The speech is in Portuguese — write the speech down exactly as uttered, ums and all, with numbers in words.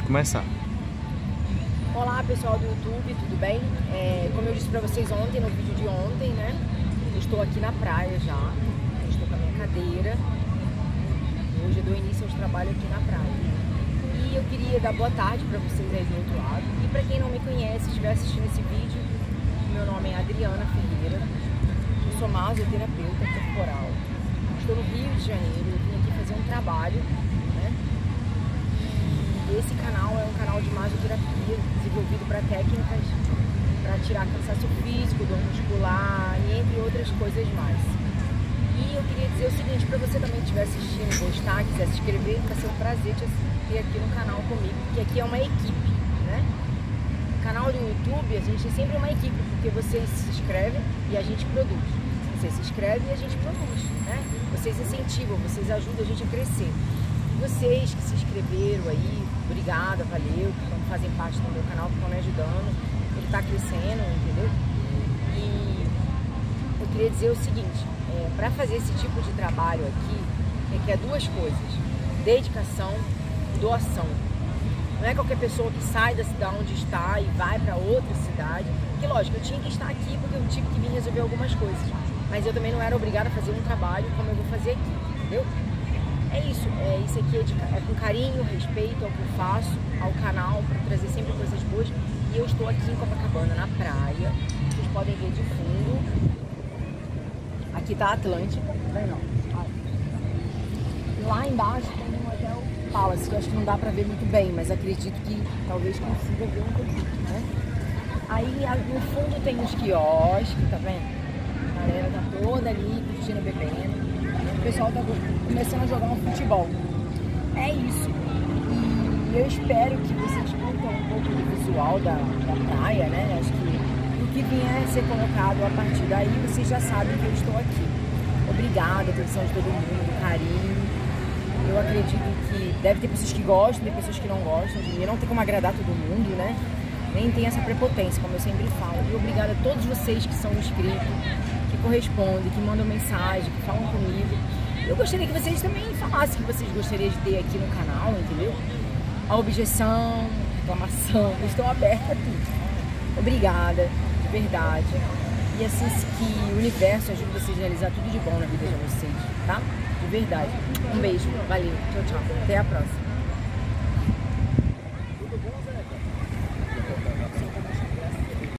começar. Olá pessoal do YouTube, tudo bem? É, como eu disse pra vocês ontem, no vídeo de ontem, né? Eu estou aqui na praia já, eu estou com a minha cadeira. Hoje eu dou início aos trabalhos aqui na praia. E eu queria dar boa tarde pra vocês aí do outro lado. E pra quem não me conhece, estiver assistindo esse vídeo, meu nome é Adriana Ferreira. Eu sou masoterapeuta corporal. Estou no Rio de Janeiro, eu vim aqui fazer um trabalho, né? E esse canal é um canal de masoterapia desenvolvido para técnicas para tirar cansaço físico, dor muscular e entre outras coisas mais. E eu queria dizer o seguinte, para você também que estiver assistindo, gostar, quiser se inscrever, vai ser um prazer te ter aqui no canal comigo, porque aqui é uma equipe, né? No canal do YouTube a gente é sempre uma equipe, porque vocês se inscrevem e a gente produz. Você se inscreve e a gente produz, né? Vocês incentivam, vocês ajudam a gente a crescer. E vocês que se inscreveram aí, obrigada, valeu, que fazem parte do meu canal, que estão me ajudando. Ele está crescendo, entendeu? E eu queria dizer o seguinte, é, para fazer esse tipo de trabalho aqui, é que é duas coisas, dedicação e doação. Não é qualquer pessoa que sai da cidade onde está e vai para outra cidade. Que lógico, eu tinha que estar aqui porque eu tive que vir resolver algumas coisas. Mas eu também não era obrigada a fazer um trabalho como eu vou fazer aqui, entendeu? É isso, é, isso aqui é, de, é com carinho, respeito ao que eu faço, ao canal, para trazer sempre coisas boas. E eu estou aqui em Copacabana, na praia. Vocês podem ver de fundo. Aqui tá a Atlântica, tá vendo? Lá embaixo tem um hotel Palace, que eu acho que não dá pra ver muito bem, mas acredito que talvez consiga ver um pouquinho, né? Aí no fundo tem os quiosques, tá vendo? A galera tá toda ali curtindo, bebendo. O pessoal tá começando a jogar um futebol. É isso. E eu espero que vocês curtam um pouco do visual da, da praia, né? Acho que o que vier a ser colocado a partir daí, vocês já sabem que eu estou aqui. Obrigada, atenção de todo mundo, carinho. Eu acredito que deve ter pessoas que gostam, tem pessoas que não gostam de mim. Não tem como agradar todo mundo, né? Nem tem essa prepotência, como eu sempre falo. E obrigada a todos vocês que são inscritos, que correspondem, que mandam mensagem, que falam comigo. Eu gostaria que vocês também falassem que vocês gostariam de ter aqui no canal, entendeu? A objeção, reclamação, eu estou aberta a tudo. Obrigada, de verdade. E assim que o universo ajude vocês a realizar tudo de bom na vida de vocês, tá? De verdade. Um beijo, valeu, tchau, tchau. Até a próxima.